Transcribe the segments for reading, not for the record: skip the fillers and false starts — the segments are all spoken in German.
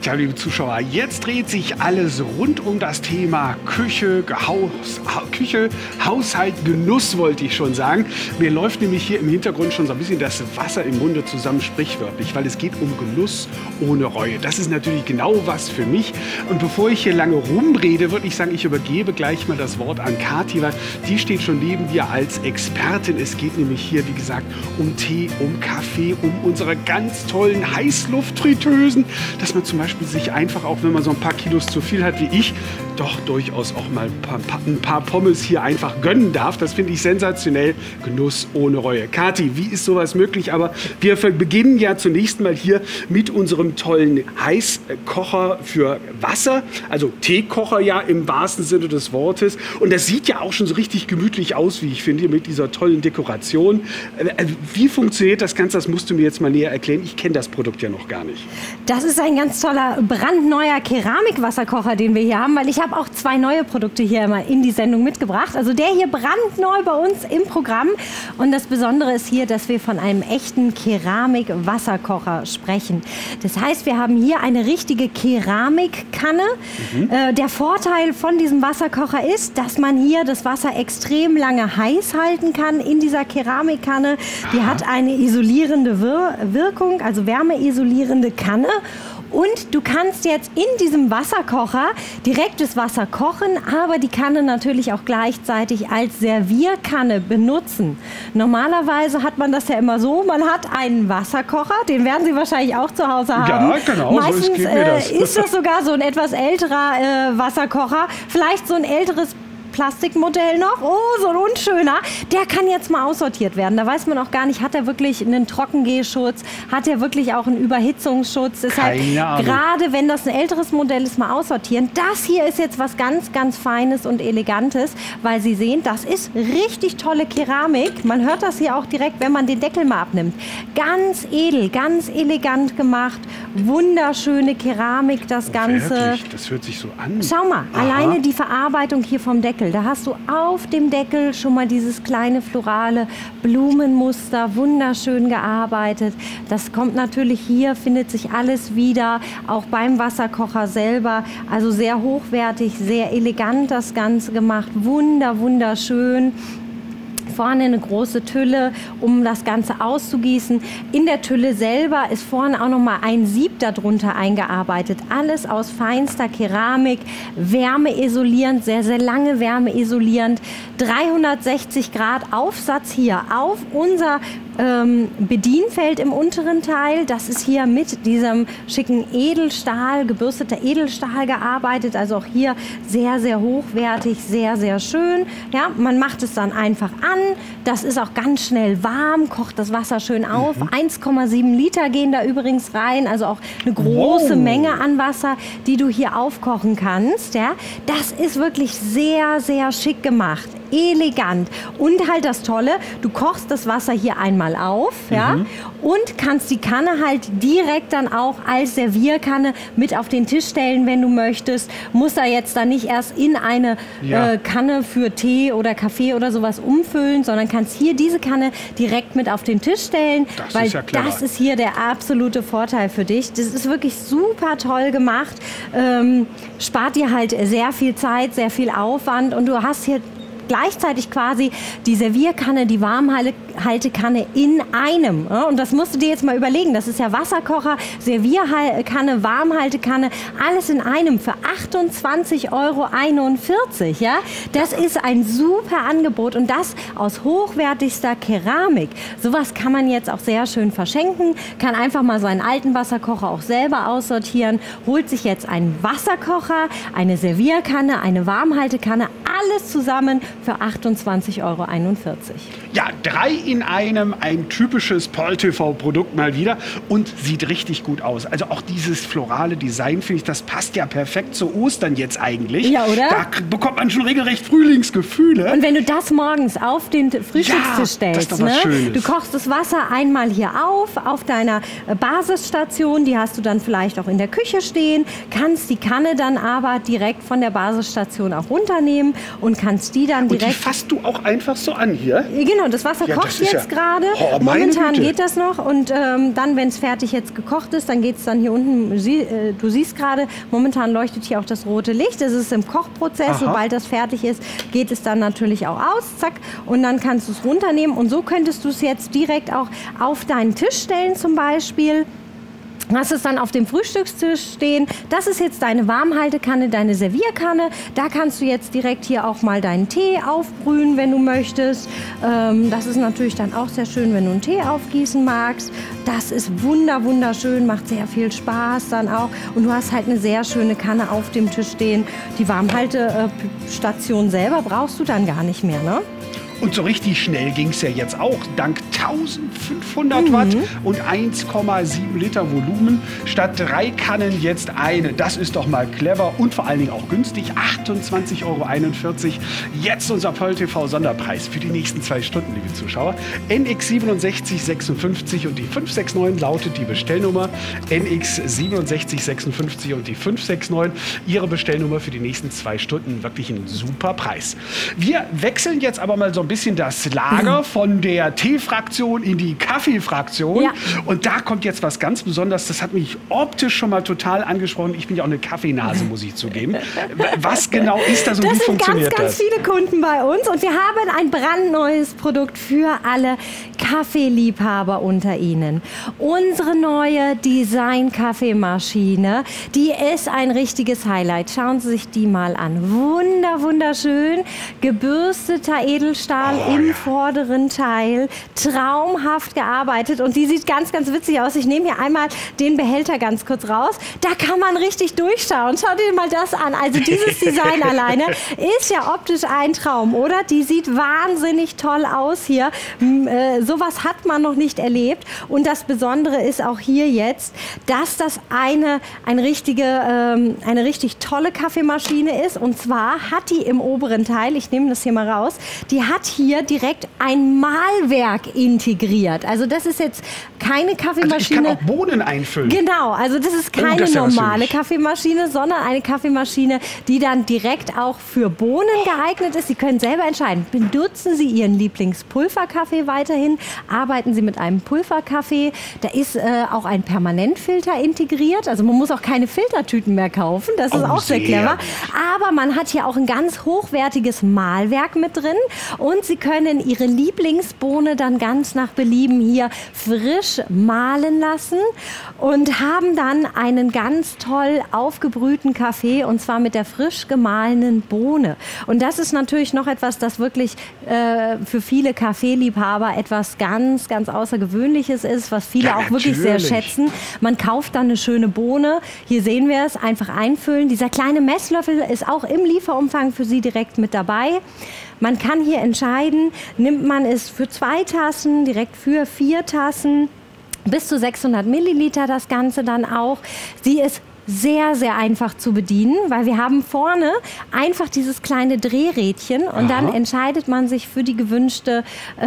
Ja, liebe Zuschauer, jetzt dreht sich alles rund um das Thema Küche, Haushalt, Genuss wollte ich schon sagen. Mir läuft nämlich hier im Hintergrund schon so ein bisschen das Wasser im Munde zusammen, sprichwörtlich, weil es geht um Genuss ohne Reue. Das ist natürlich genau was für mich. Und bevor ich hier lange rumrede, würde ich sagen, ich übergebe gleich mal das Wort an Kathi, weil die steht schon neben dir als Expertin. Es geht nämlich hier, wie gesagt, um Tee, um Kaffee, um unsere ganz tollen Heißluftfritteusen, dass man zum Beispiel sich einfach, auch wenn man so ein paar Kilos zu viel hat wie ich, doch durchaus auch mal ein paar Pommes hier einfach gönnen darf. Das finde ich sensationell. Genuss ohne Reue. Kathi, wie ist sowas möglich? Aber wir beginnen ja zunächst mal hier mit unserem tollen Heißkocher für Wasser, also Teekocher ja im wahrsten Sinne des Wortes. Und das sieht ja auch schon so richtig gemütlich aus, wie ich finde, mit dieser tollen Dekoration. Wie funktioniert das Ganze? Das musst du mir jetzt mal näher erklären. Ich kenne das Produkt ja noch gar nicht. Das ist ein ganz toller, brandneuer Keramikwasserkocher, den wir hier haben, weil ich habe auch zwei neue Produkte hier immer in die Sendung mitgebracht. Also der hier brandneu bei uns im Programm. Und das Besondere ist hier, dass wir von einem echten Keramikwasserkocher sprechen. Das heißt, wir haben hier eine richtige Keramikkanne. Der Vorteil von diesem Wasserkocher ist, dass man hier das Wasser extrem lange heiß halten kann in dieser Keramikkanne. Die hat eine isolierende Wirkung, also wärmeisolierende Kanne. Und du kannst jetzt in diesem Wasserkocher direkt das Wasser kochen, aber die Kanne natürlich auch gleichzeitig als Servierkanne benutzen. Normalerweise hat man das ja immer so, man hat einen Wasserkocher, den werden Sie wahrscheinlich auch zu Hause haben. Ja, genau, meistens so geht mir das. Ist das sogar so ein etwas älterer Wasserkocher, vielleicht so ein älteres Plastikmodell noch, oh, so ein unschöner, der kann jetzt mal aussortiert werden. Da weiß man auch gar nicht, hat er wirklich einen Trockengehschutz, hat er wirklich auch einen Überhitzungsschutz. Deshalb, gerade wenn das ein älteres Modell ist, mal aussortieren. Das hier ist jetzt was ganz, ganz Feines und Elegantes, weil Sie sehen, das ist richtig tolle Keramik. Man hört das hier auch direkt, wenn man den Deckel mal abnimmt. Ganz edel, ganz elegant gemacht, wunderschöne Keramik, das Ganze. Wirklich? Das hört sich so an. Schau mal, alleine die Verarbeitung hier vom Deckel. Da hast du auf dem Deckel schon mal dieses kleine florale Blumenmuster, wunderschön gearbeitet. Das kommt natürlich hier, findet sich alles wieder, auch beim Wasserkocher selber. Also sehr hochwertig, sehr elegant das Ganze gemacht, wunderschön. Vorne eine große Tülle, um das Ganze auszugießen. In der Tülle selber ist vorne auch noch mal ein Sieb darunter eingearbeitet. Alles aus feinster Keramik, wärmeisolierend, sehr, sehr lange wärmeisolierend. 360 Grad Aufsatz hier auf unser Bedienfeld im unteren Teil. Das ist hier mit diesem schicken Edelstahl, gebürsteter Edelstahl gearbeitet. Also auch hier sehr, sehr hochwertig, sehr, sehr schön. Ja, man macht es dann einfach an. Das ist auch ganz schnell warm, kocht das Wasser schön auf. 1,7 Liter gehen da übrigens rein. Also auch eine große Menge an Wasser, die du hier aufkochen kannst. Ja, das ist wirklich sehr, sehr schick gemacht. Elegant. Und halt das Tolle, du kochst das Wasser hier einmal auf, ja, und kannst die Kanne halt direkt dann auch als Servierkanne mit auf den Tisch stellen, wenn du möchtest. Muss da jetzt dann nicht erst in eine Kanne für Tee oder Kaffee oder sowas umfüllen, sondern kannst hier diese Kanne direkt mit auf den Tisch stellen, weil das ist hier der absolute Vorteil für dich. Das ist wirklich super toll gemacht, spart dir halt sehr viel Zeit, sehr viel Aufwand und du hast hier gleichzeitig quasi die Servierkanne, die Warmhaltekanne in einem. Und das musst du dir jetzt mal überlegen. Das ist ja Wasserkocher, Servierkanne, Warmhaltekanne, alles in einem für 28,41 €. Ja? Das ist ein super Angebot und das aus hochwertigster Keramik. Sowas kann man jetzt auch sehr schön verschenken, kann einfach mal seinen alten Wasserkocher auch selber aussortieren, holt sich jetzt einen Wasserkocher, eine Servierkanne, eine Warmhaltekanne, alles zusammen für 28,41 €. Ja, 3 in einem, ein typisches Pearl-TV-Produkt mal wieder und sieht richtig gut aus. Also auch dieses florale Design, finde ich, das passt ja perfekt zu Ostern jetzt eigentlich. Ja, oder? Da bekommt man schon regelrecht Frühlingsgefühle. Und wenn du das morgens auf den Frühstückstisch stellst, das ist doch was Schönes. Du kochst das Wasser einmal hier auf deiner Basisstation, die hast du dann vielleicht auch in der Küche stehen, kannst die Kanne dann aber direkt von der Basisstation auch runternehmen und kannst die dann direkt... Und die fasst du auch einfach so an hier? Genau, das Wasser kocht jetzt gerade. Momentan geht das noch und dann, wenn es fertig jetzt gekocht ist, dann geht es dann hier unten, du siehst gerade, momentan leuchtet hier auch das rote Licht. Das ist im Kochprozess. Sobald das fertig ist, geht es dann natürlich auch aus. Zack. Und dann kannst du es runternehmen. Und so könntest du es jetzt direkt auch auf deinen Tisch stellen zum Beispiel. Hast es dann auf dem Frühstückstisch stehen. Das ist jetzt deine Warmhaltekanne, deine Servierkanne. Da kannst du jetzt direkt hier auch mal deinen Tee aufbrühen, wenn du möchtest. Das ist natürlich dann auch sehr schön, wenn du einen Tee aufgießen magst. Das ist wunderschön, macht sehr viel Spaß dann auch. Und du hast halt eine sehr schöne Kanne auf dem Tisch stehen. Die Warmhaltestation selber brauchst du dann gar nicht mehr, ne? Und so richtig schnell ging es ja jetzt auch. Dank 1500 Watt und 1,7 Liter Volumen. Statt 3 Kannen jetzt eine. Das ist doch mal clever und vor allen Dingen auch günstig. 28,41 €. Jetzt unser Pearl-TV-Sonderpreis für die nächsten 2 Stunden, liebe Zuschauer. NX 6756 und die 569 lautet die Bestellnummer. NX 6756 und die 569. Ihre Bestellnummer für die nächsten 2 Stunden. Wirklich ein super Preis. Wir wechseln jetzt aber mal so ein bisschen das Lager von der Tee-Fraktion in die Kaffee-Fraktion. Ja. Und da kommt jetzt was ganz Besonderes. Das hat mich optisch schon mal total angesprochen. Ich bin ja auch eine Kaffeenase, muss ich zugeben. Was genau ist das und wie funktioniert das? Das sind ganz viele Kunden bei uns und wir haben ein brandneues Produkt für alle Kaffeeliebhaber unter Ihnen. Unsere neue Design-Kaffeemaschine, die ist ein richtiges Highlight. Schauen Sie sich die mal an. Wunderschön, gebürsteter Edelstahl im vorderen Teil, traumhaft gearbeitet und die sieht ganz witzig aus. Ich nehme hier einmal den Behälter ganz kurz raus. Da kann man richtig durchschauen. Schau dir mal das an. Also dieses Design alleine ist ja optisch ein Traum, oder? Die sieht wahnsinnig toll aus hier. Sowas hat man noch nicht erlebt. Und das Besondere ist auch hier jetzt, dass das eine richtig tolle Kaffeemaschine ist. Und zwar hat die im oberen Teil, ich nehme das hier mal raus, die hat hier direkt ein Mahlwerk integriert. Also das ist jetzt keine Kaffeemaschine. Also ich kann auch Bohnen einfüllen. Genau, also das ist keine normale Kaffeemaschine, sondern eine Kaffeemaschine, die dann direkt auch für Bohnen geeignet ist. Sie können selber entscheiden, benutzen Sie Ihren Lieblingspulverkaffee weiterhin, arbeiten Sie mit einem Pulverkaffee. Da ist auch ein Permanentfilter integriert, also man muss auch keine Filtertüten mehr kaufen, das ist auch sehr clever. Aber man hat hier auch ein ganz hochwertiges Mahlwerk mit drin und Sie können Ihre Lieblingsbohne dann ganz nach Belieben hier frisch mahlen lassen und haben dann einen ganz toll aufgebrühten Kaffee und zwar mit der frisch gemahlenen Bohne. Und das ist natürlich noch etwas, das wirklich für viele Kaffeeliebhaber etwas ganz Außergewöhnliches ist, was viele auch wirklich sehr schätzen. Man kauft dann eine schöne Bohne. Hier sehen wir es, einfach einfüllen. Dieser kleine Messlöffel ist auch im Lieferumfang für Sie direkt mit dabei. Man kann hier entscheiden, nimmt man es für 2 Tassen, direkt für 4 Tassen, bis zu 600 Milliliter das Ganze dann auch. Sie ist sehr einfach zu bedienen, weil wir haben vorne einfach dieses kleine Drehrädchen und dann entscheidet man sich für die gewünschte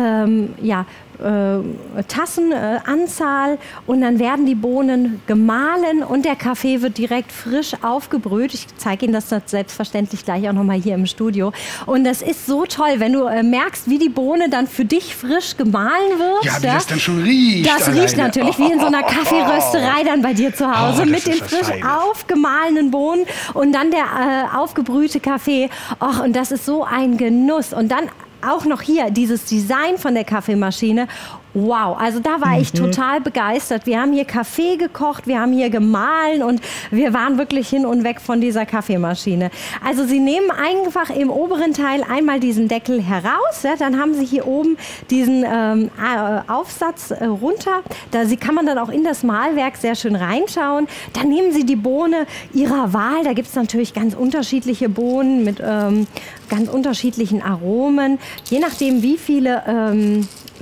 Tassenanzahl und dann werden die Bohnen gemahlen und der Kaffee wird direkt frisch aufgebrüht. Ich zeige Ihnen das selbstverständlich gleich auch nochmal hier im Studio. Und das ist so toll, wenn du merkst, wie die Bohne dann für dich frisch gemahlen wird. Ja, wie das dann schon riecht. Das riecht natürlich wie in so einer Kaffeerösterei dann bei dir zu Hause mit den frisch aufgemahlenen Bohnen und dann der aufgebrühte Kaffee. Och, und das ist so ein Genuss. Und dann auch noch hier dieses Design von der Kaffeemaschine. Wow, also da war ich total begeistert. Wir haben hier Kaffee gekocht, wir haben hier gemahlen und wir waren wirklich hin und weg von dieser Kaffeemaschine. Also Sie nehmen einfach im oberen Teil einmal diesen Deckel heraus, ja, dann haben Sie hier oben diesen Aufsatz runter. Da kann man dann auch in das Mahlwerk sehr schön reinschauen. Dann nehmen Sie die Bohne Ihrer Wahl. Da gibt es natürlich ganz unterschiedliche Bohnen mit ganz unterschiedlichen Aromen. Je nachdem, wie viele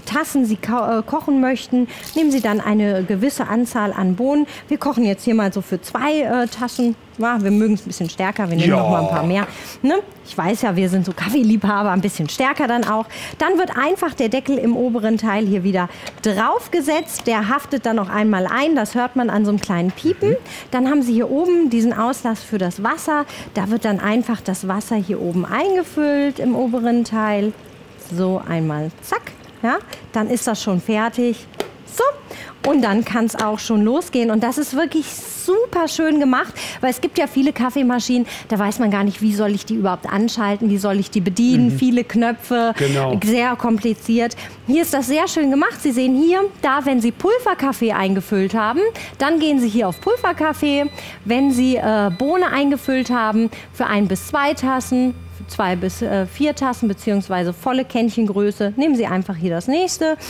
Tassen Sie kochen möchten, nehmen Sie dann eine gewisse Anzahl an Bohnen. Wir kochen jetzt hier mal so für 2 Tassen. Ja, wir mögen es ein bisschen stärker, wir nehmen noch mal ein paar mehr. Ne? Ich weiß ja, wir sind so Kaffeeliebhaber, ein bisschen stärker dann auch. Dann wird einfach der Deckel im oberen Teil hier wieder draufgesetzt. Der haftet dann noch einmal ein, das hört man an so einem kleinen Piepen. Dann haben Sie hier oben diesen Auslass für das Wasser. Da wird dann einfach das Wasser hier oben eingefüllt im oberen Teil. So einmal zack, ja, dann ist das schon fertig. So, und dann kann es auch schon losgehen. Und das ist wirklich super schön gemacht, weil es gibt ja viele Kaffeemaschinen, da weiß man gar nicht, wie soll ich die überhaupt anschalten, wie soll ich die bedienen, viele Knöpfe, sehr kompliziert. Hier ist das sehr schön gemacht. Sie sehen hier, da, wenn Sie Pulverkaffee eingefüllt haben, dann gehen Sie hier auf Pulverkaffee. Wenn Sie Bohne eingefüllt haben, für 1 bis 2 Tassen, 2 bis 4 Tassen, beziehungsweise volle Kännchengröße, nehmen Sie einfach hier das nächste.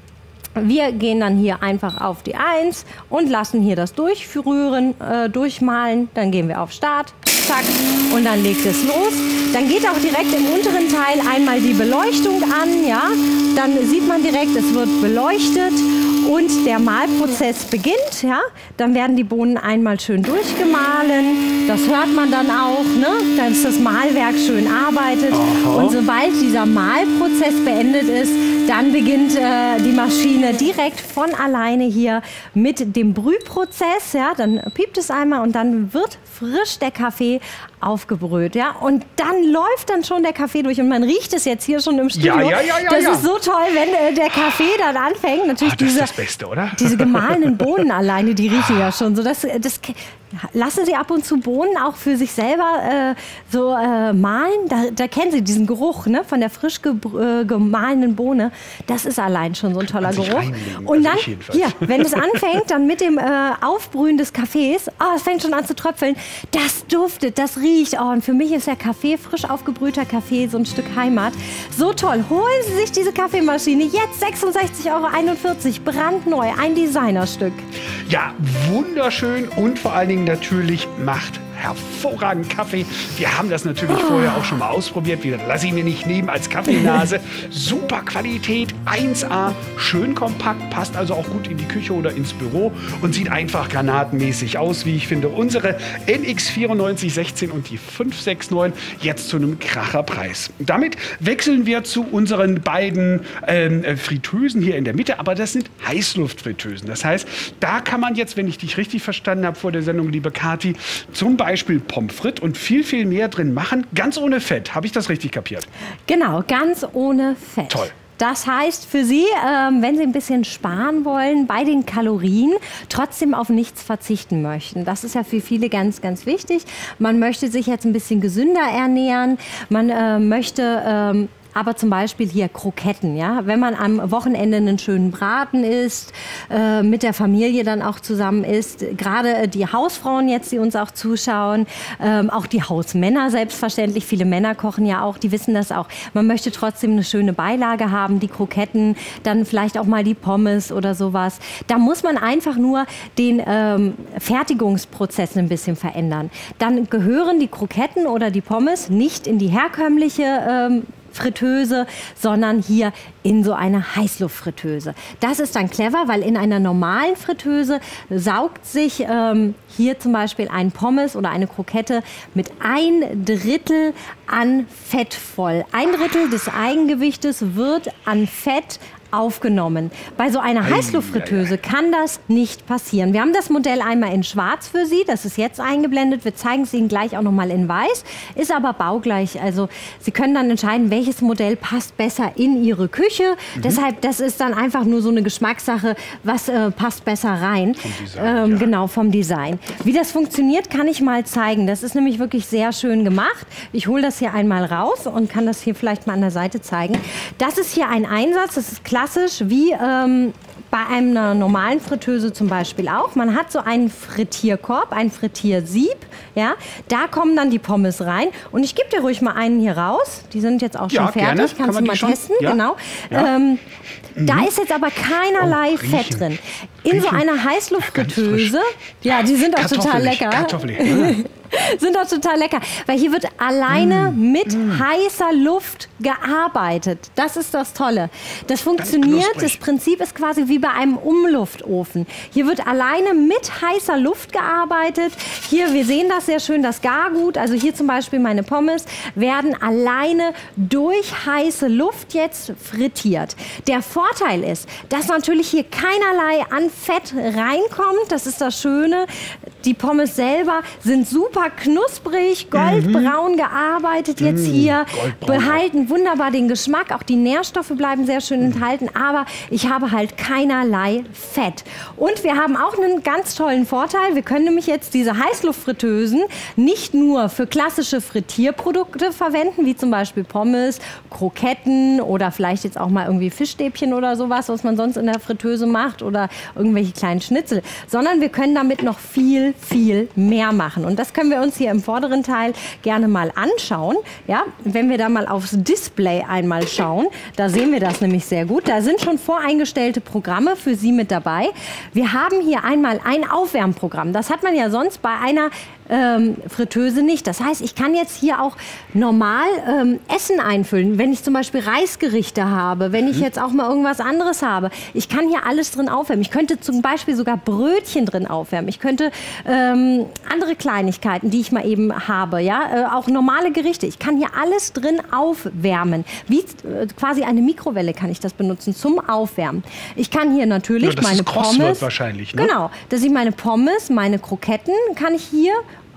Wir gehen dann hier einfach auf die 1 und lassen hier das durchrühren, durchmalen. Dann gehen wir auf Start, zack, und dann legt es los. Dann geht auch direkt im unteren Teil einmal die Beleuchtung an. Ja? Dann sieht man direkt, es wird beleuchtet und der Mahlprozess beginnt. Ja? Dann werden die Bohnen einmal schön durchgemahlen. Das hört man dann auch, ne? Dass das Mahlwerk schön arbeitet. Und sobald dieser Mahlprozess beendet ist, dann beginnt die Maschine direkt von alleine hier mit dem Brühprozess. Ja? Dann piept es einmal und dann wird frisch der Kaffee aufgebrüht. Ja? Und dann läuft dann schon der Kaffee durch und man riecht es jetzt hier schon im Studio. Das ist so toll, wenn der Kaffee dann anfängt. Natürlich das ist das Beste, oder? Diese gemahlenen Bohnen alleine, die riechen ja schon so. Lassen Sie ab und zu Bohnen auch für sich selber mahlen. Da kennen Sie diesen Geruch, ne, von der frisch gemahlenen Bohne. Das ist allein schon so ein toller Geruch. Und dann, hier, wenn es anfängt, dann mit dem Aufbrühen des Kaffees, es fängt schon an zu tröpfeln, das duftet, das riecht. Und für mich ist der Kaffee, frisch aufgebrühter Kaffee, so ein Stück Heimat. So toll. Holen Sie sich diese Kaffeemaschine. Jetzt 66,41 €, brandneu, ein Designerstück. Ja, wunderschön und vor allen Dingen natürlich macht hervorragend Kaffee. Wir haben das natürlich vorher auch schon mal ausprobiert. Wieder lasse ich mir nicht nehmen als Kaffeenase. Super Qualität, 1A, schön kompakt, passt also auch gut in die Küche oder ins Büro und sieht einfach granatenmäßig aus, wie ich finde. Unsere NX 9416 und die 569 jetzt zu einem Kracherpreis. Damit wechseln wir zu unseren beiden Fritteusen hier in der Mitte, aber das sind Heißluftfritteusen. Das heißt, da kann man jetzt, wenn ich dich richtig verstanden habe vor der Sendung, liebe Kathi, zum Beispiel Pommes frites und viel, viel mehr drin machen, ganz ohne Fett. Habe ich das richtig kapiert? Genau, ganz ohne Fett. Toll. Das heißt für Sie, wenn Sie ein bisschen sparen wollen bei den Kalorien, trotzdem auf nichts verzichten möchten. Das ist ja für viele ganz, ganz wichtig. Man möchte sich jetzt ein bisschen gesünder ernähren. Man möchte aber zum Beispiel hier Kroketten, ja, wenn man am Wochenende einen schönen Braten isst, mit der Familie dann auch zusammen isst, gerade die Hausfrauen jetzt, die uns auch zuschauen, auch die Hausmänner selbstverständlich, viele Männer kochen ja auch, die wissen das auch. Man möchte trotzdem eine schöne Beilage haben, die Kroketten, dann vielleicht auch mal die Pommes oder sowas. Da muss man einfach nur den Fertigungsprozess ein bisschen verändern. Dann gehören die Kroketten oder die Pommes nicht in die herkömmliche Fritteuse, sondern hier in so eine Heißluftfritteuse. Das ist dann clever, weil in einer normalen Fritteuse saugt sich hier zum Beispiel ein Pommes oder eine Krokette mit 1/3 an Fett voll. 1/3 des Eigengewichtes wird an Fett aufgenommen. Bei so einer Heißluftfritteuse kann das nicht passieren. Wir haben das Modell einmal in schwarz für Sie, das ist jetzt eingeblendet. Wir zeigen es Ihnen gleich auch noch mal in weiß, ist aber baugleich. Also Sie können dann entscheiden, welches Modell passt besser in Ihre Küche. Deshalb, das ist dann einfach nur so eine Geschmackssache, was passt besser rein. Vom Design, Genau, vom Design. Wie das funktioniert, kann ich mal zeigen. Das ist nämlich wirklich sehr schön gemacht. Ich hole das hier einmal raus und kann das hier vielleicht mal an der Seite zeigen. Das ist hier ein Einsatz, das ist klassisch wie bei einer normalen Fritteuse zum Beispiel auch. Man hat so einen Frittierkorb, ein Frittiersieb. Ja? Da kommen dann die Pommes rein. Und ich gebe dir ruhig mal einen hier raus. Die sind jetzt auch schon fertig. Gerne. Kannst du mal testen? Ja. Genau. Ja. Da ist jetzt aber keinerlei Fett drin. In so einer Heißluftfritteuse, ja, die sind auch total lecker. Kartoffelig. Sind doch total lecker. Weil hier wird alleine mit heißer Luft gearbeitet. Das ist das Tolle. Das funktioniert, das Prinzip ist quasi wie bei einem Umluftofen. Hier wird alleine mit heißer Luft gearbeitet. Hier, wir sehen das sehr schön, das Gargut. Also hier zum Beispiel meine Pommes werden alleine durch heiße Luft jetzt frittiert. Der Vorteil ist, dass natürlich hier keinerlei an Fett reinkommt. Das ist das Schöne. Die Pommes selber sind super knusprig, goldbraun gearbeitet jetzt hier, behalten wunderbar den Geschmack, auch die Nährstoffe bleiben sehr schön enthalten, aber ich habe halt keinerlei Fett. Und wir haben auch einen ganz tollen Vorteil, wir können nämlich jetzt diese Heißluftfritteusen nicht nur für klassische Frittierprodukte verwenden, wie zum Beispiel Pommes, Kroketten oder vielleicht jetzt auch mal irgendwie Fischstäbchen oder sowas, was man sonst in der Fritteuse macht oder irgendwelche kleinen Schnitzel, sondern wir können damit noch viel mehr machen. Und das können wir uns hier im vorderen Teil gerne mal anschauen. Ja, wenn wir da mal aufs Display einmal schauen, da sehen wir das nämlich sehr gut. Da sind schon voreingestellte Programme für Sie mit dabei. Wir haben hier einmal ein Aufwärmprogramm. Das hat man ja sonst bei einer Fritteuse nicht. Das heißt, ich kann jetzt hier auch normal Essen einfüllen, wenn ich zum Beispiel Reisgerichte habe, wenn ich jetzt auch mal irgendwas anderes habe. Ich kann hier alles drin aufwärmen. Ich könnte zum Beispiel sogar Brötchen drin aufwärmen. Ich könnte andere Kleinigkeiten, die ich mal eben habe, ja, auch normale Gerichte. Ich kann hier alles drin aufwärmen. Wie quasi eine Mikrowelle kann ich das benutzen zum Aufwärmen. Ich kann hier natürlich meine Pommes, wahrscheinlich, ne? Genau, dass ich meine Pommes, meine Kroketten kann ich hier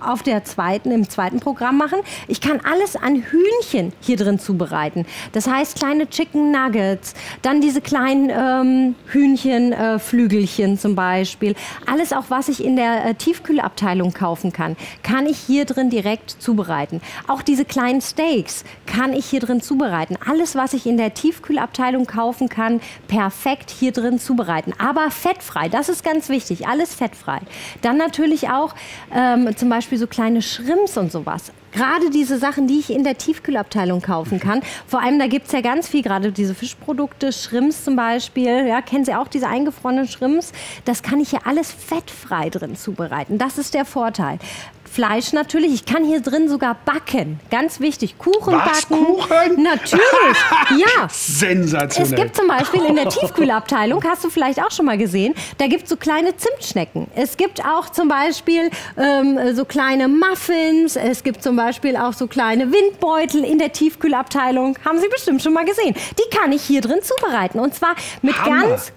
im zweiten Programm machen. Ich kann alles an Hühnchen hier drin zubereiten. Das heißt, kleine Chicken Nuggets, dann diese kleinen Hühnchenflügelchen zum Beispiel. Alles auch, was ich in der Tiefkühlabteilung kaufen kann ich hier drin direkt zubereiten. Auch diese kleinen Steaks kann ich hier drin zubereiten. Alles, was ich in der Tiefkühlabteilung kaufen kann, perfekt hier drin zubereiten. Aber fettfrei, das ist ganz wichtig, alles fettfrei. Dann natürlich auch zum Beispiel so kleine Shrimps und sowas. Gerade diese Sachen, die ich in der Tiefkühlabteilung kaufen kann. Vor allem, da gibt es ja ganz viel, gerade diese Fischprodukte, Shrimps zum Beispiel. Ja, kennen Sie auch diese eingefrorenen Shrimps? Das kann ich hier alles fettfrei drin zubereiten. Das ist der Vorteil. Fleisch natürlich. Ich kann hier drin sogar backen. Ganz wichtig. Kuchen backen. Kuchen? Natürlich. Ja. Sensationell. Es gibt zum Beispiel in der Tiefkühlabteilung, hast du vielleicht auch schon mal gesehen, da gibt es so kleine Zimtschnecken. Es gibt auch zum Beispiel so kleine Muffins. Es gibt zum Beispiel auch so kleine Windbeutel in der Tiefkühlabteilung. Haben Sie bestimmt schon mal gesehen. Die kann ich hier drin zubereiten. Und zwar mit ganz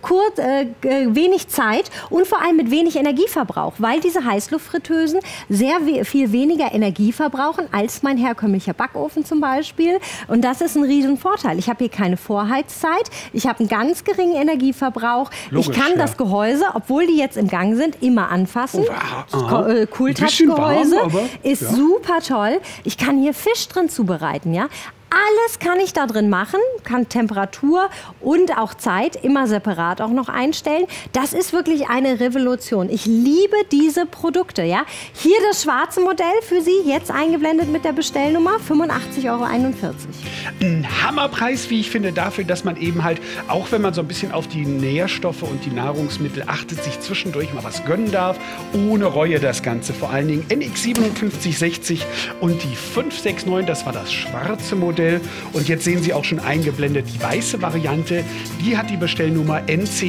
wenig Zeit und vor allem mit wenig Energieverbrauch, weil diese Heißluftfritteusen sehr viel weniger Energie verbrauchen als mein herkömmlicher Backofen zum Beispiel. Und das ist ein riesen Vorteil. Ich habe hier keine Vorheizzeit. Ich habe einen ganz geringen Energieverbrauch. Logisch, ich kann das Gehäuse, obwohl die jetzt im Gang sind, immer anfassen. Cool-Touch-Gehäuse ist super toll. Ich kann hier Fisch drin zubereiten, ja. Alles kann ich da drin machen, kann Temperatur und auch Zeit immer separat auch noch einstellen. Das ist wirklich eine Revolution. Ich liebe diese Produkte. Ja? Hier das schwarze Modell für Sie, jetzt eingeblendet mit der Bestellnummer, 85,41 €. Ein Hammerpreis, wie ich finde, dafür, dass man eben halt, auch wenn man so ein bisschen auf die Nährstoffe und die Nahrungsmittel achtet, sich zwischendurch mal was gönnen darf. Ohne Reue das Ganze. Vor allen Dingen NX 5760 und die 569, das war das schwarze Modell. Und jetzt sehen Sie auch schon eingeblendet die weiße Variante. Die hat die Bestellnummer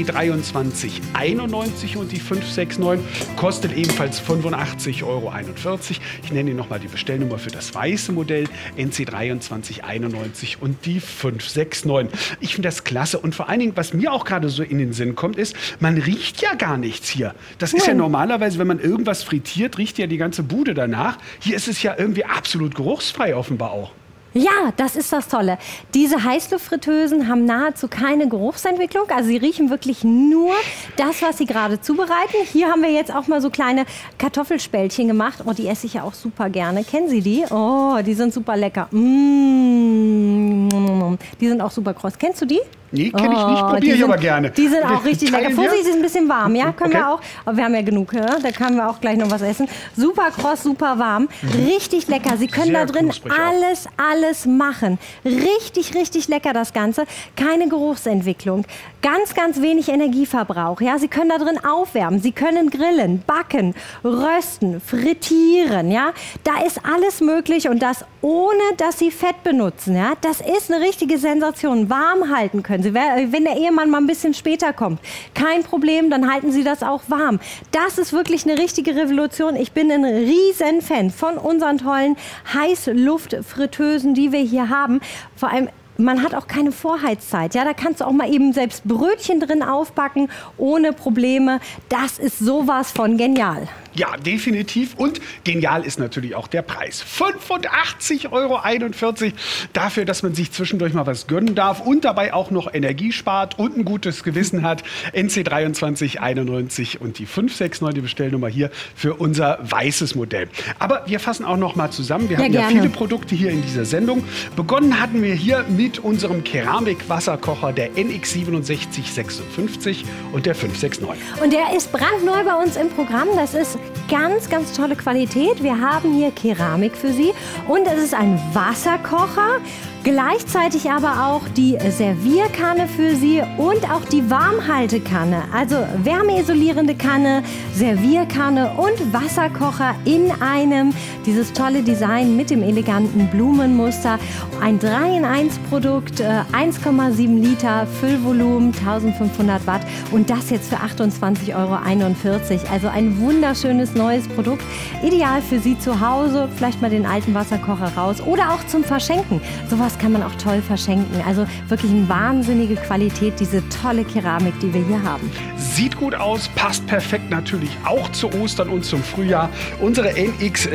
NC2391 und die 569 kostet ebenfalls 85,41 €. Ich nenne Ihnen nochmal die Bestellnummer für das weiße Modell NC2391 und die 569. Ich finde das klasse und vor allen Dingen, was mir auch gerade so in den Sinn kommt, ist, man riecht ja gar nichts hier. Das ist ja normalerweise, wenn man irgendwas frittiert, riecht ja die ganze Bude danach. Hier ist es ja irgendwie absolut geruchsfrei offenbar auch. Ja, das ist das Tolle. Diese Heißluftfritteusen haben nahezu keine Geruchsentwicklung. Also sie riechen wirklich nur das, was sie gerade zubereiten. Hier haben wir jetzt auch mal so kleine Kartoffelspältchen gemacht. Oh, die esse ich ja auch super gerne. Kennen Sie die? Oh, die sind super lecker. Die sind auch super kross. Kennst du die? Nee, kenne ich nicht, probiere ich aber gerne. Die sind auch richtig lecker. Vorsicht, ist ein bisschen warm, ja, können okay. wir auch. Aber wir haben ja genug, ja? Da können wir auch gleich noch was essen. Super kross, super warm, richtig lecker. Sie können Sehr da drin knusprig alles machen. Richtig, richtig lecker das Ganze. Keine Geruchsentwicklung, ganz, ganz wenig Energieverbrauch. Ja? Sie können da drin aufwärmen, Sie können grillen, backen, rösten, frittieren. Ja? Da ist alles möglich und das ohne, dass Sie Fett benutzen. Ja? Das ist eine richtige Sensation. Warm halten können Sie. Wenn der Ehemann mal ein bisschen später kommt, kein Problem, dann halten Sie das auch warm. Das ist wirklich eine richtige Revolution. Ich bin ein riesen Fan von unseren tollen Heißluftfritteusen, die wir hier haben. Vor allem, man hat auch keine Vorheizzeit. Ja, da kannst du auch mal eben selbst Brötchen drin aufbacken, ohne Probleme. Das ist sowas von genial. Ja, definitiv. Und genial ist natürlich auch der Preis. 85,41 € dafür, dass man sich zwischendurch mal was gönnen darf und dabei auch noch Energie spart und ein gutes Gewissen hat. NC 2391 und die 569, die Bestellnummer hier für unser weißes Modell. Aber wir fassen auch noch mal zusammen. Wir haben ja viele Produkte hier in dieser Sendung. Begonnen hatten wir hier mit unserem Keramik-Wasserkocher, der NX 6756 und der 569. Und der ist brandneu bei uns im Programm. Das ist ganz, ganz tolle Qualität. Wir haben hier Keramik für Sie und es ist ein Wasserkocher. Gleichzeitig aber auch die Servierkanne für Sie und auch die Warmhaltekanne. Also wärmeisolierende Kanne, Servierkanne und Wasserkocher in einem. Dieses tolle Design mit dem eleganten Blumenmuster. Ein 3-in-1-Produkt, 1,7 Liter Füllvolumen, 1500 Watt. Und das jetzt für 28,41 €. Also ein wunderschönes neues Produkt. Ideal für Sie zu Hause. Vielleicht mal den alten Wasserkocher raus oder auch zum Verschenken. Sowas kann man auch toll verschenken. Also wirklich eine wahnsinnige Qualität, diese tolle Keramik, die wir hier haben. Sieht gut aus, passt perfekt natürlich auch zu Ostern und zum Frühjahr. Unsere NX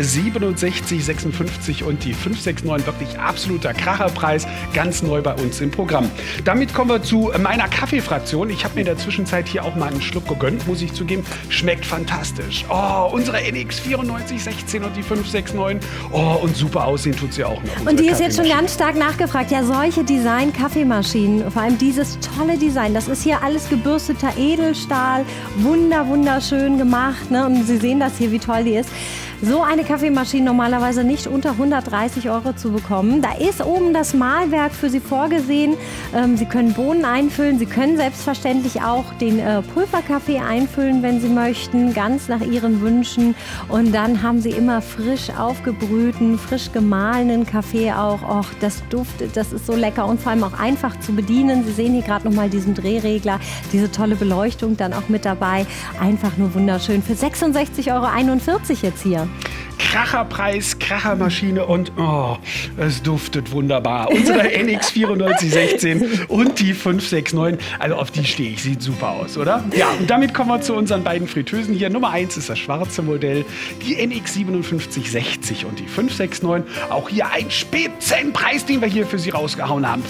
6756 und die 569, wirklich absoluter Kracherpreis, ganz neu bei uns im Programm. Damit kommen wir zu meiner Kaffeefraktion. Ich habe mir in der Zwischenzeit hier auch mal einen Schluck gegönnt, muss ich zugeben. Schmeckt fantastisch. Oh, unsere NX 9416 und die 569. Oh, und super aussehen tut sie auch noch. Und die ist jetzt schon ganz stark nachgefragt. Ja, solche Design-Kaffeemaschinen, vor allem dieses tolle Design, das ist hier alles gebürsteter Edelstahl, wunderschön gemacht. Ne? Und Sie sehen das hier, wie toll die ist. So eine Kaffeemaschine normalerweise nicht unter 130 € zu bekommen. Da ist oben das Mahlwerk für Sie vorgesehen. Sie können Bohnen einfüllen. Sie können selbstverständlich auch den Pulverkaffee einfüllen, wenn Sie möchten, ganz nach Ihren Wünschen. Und dann haben Sie immer frisch aufgebrühten, frisch gemahlenen Kaffee auch. Och, das duftet, das ist so lecker und vor allem auch einfach zu bedienen. Sie sehen hier gerade noch mal diesen Drehregler, diese tolle Beleuchtung dann auch mit dabei. Einfach nur wunderschön. Für 66,41 € jetzt hier. Kracherpreis, Krachermaschine und oh, es duftet wunderbar. Unsere NX 9416 und die 569, also auf die stehe ich, sieht super aus, oder? Ja, und damit kommen wir zu unseren beiden Fritteusen hier. Nummer 1 ist das schwarze Modell, die NX 5760 und die 569. Auch hier ein Spitzenpreis, den wir hier für Sie rausgehauen haben.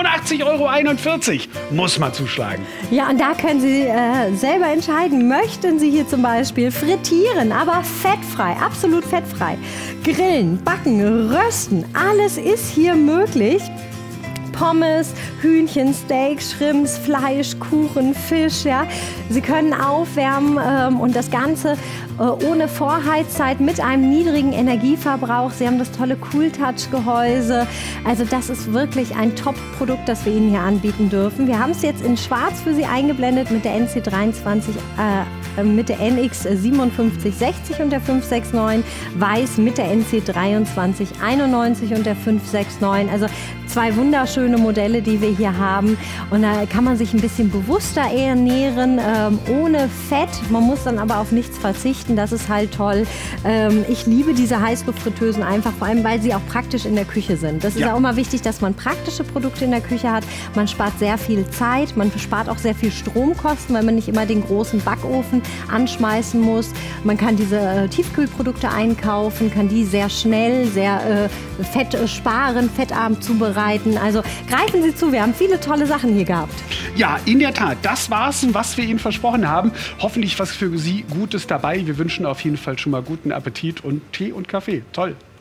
85,41 € muss man zuschlagen. Ja, und da können Sie selber entscheiden, möchten Sie hier zum Beispiel frittieren, aber fettfrei, absolut fettfrei. Grillen, backen, rösten, alles ist hier möglich. Pommes, Hühnchen, Steak, Shrimps, Fleisch, Kuchen, Fisch. Ja. Sie können aufwärmen und das Ganze ohne Vorheizzeit mit einem niedrigen Energieverbrauch. Sie haben das tolle Cool-Touch-Gehäuse. Also das ist wirklich ein Top-Produkt, das wir Ihnen hier anbieten dürfen. Wir haben es jetzt in Schwarz für Sie eingeblendet mit der NC 23, mit der NX 5760 und der 569, weiß mit der NC 2391 und der 569. Also zwei wunderschöne Modelle, die wir hier haben. Und da kann man sich ein bisschen bewusster ernähren, ohne Fett. Man muss dann aber auf nichts verzichten. Das ist halt toll. Ich liebe diese Heißluftfritteusen einfach, vor allem, weil sie auch praktisch in der Küche sind. Das ist auch immer wichtig, dass man praktische Produkte in der Küche hat. Man spart sehr viel Zeit, man spart auch sehr viel Stromkosten, weil man nicht immer den großen Backofen anschmeißen muss. Man kann diese Tiefkühlprodukte einkaufen, kann die sehr schnell, sehr fettsparend, fettarm zubereiten. Also greifen Sie zu, wir haben viele tolle Sachen hier gehabt. Ja, in der Tat, das war's, was wir Ihnen versprochen haben. Hoffentlich was für Sie Gutes dabei. Wir wünschen auf jeden Fall schon mal guten Appetit und Tee und Kaffee. Toll.